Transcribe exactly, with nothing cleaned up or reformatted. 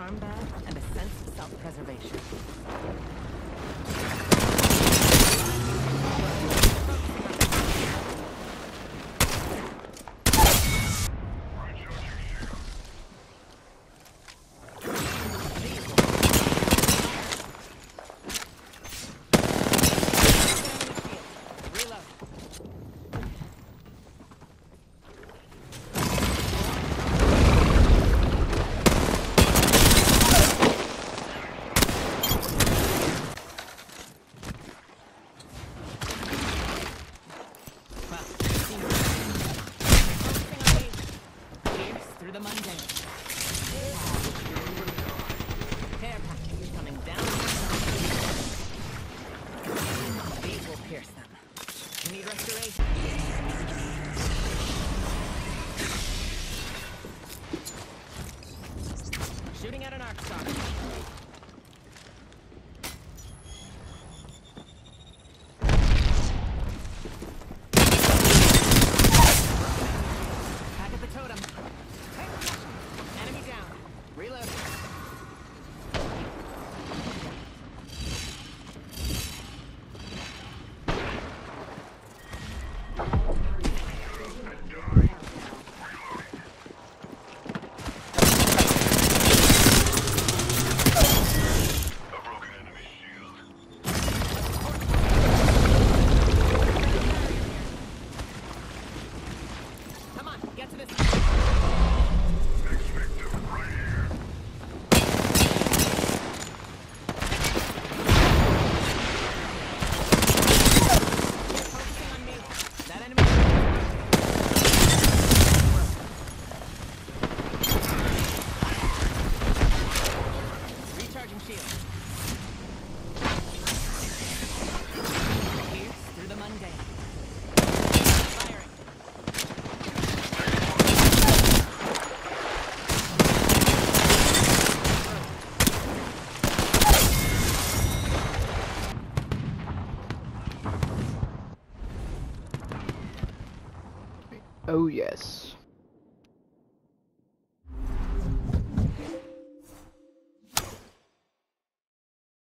armband, and a sense of self-preservation. Through the mundane. Care package coming down. These will pierce them. You need restoration. Shooting at an arc star. Back at the totem. Enemy down. Reload. Come on, get to this. Recharging shield. Pierce through the mundane. Firing. Oh yes.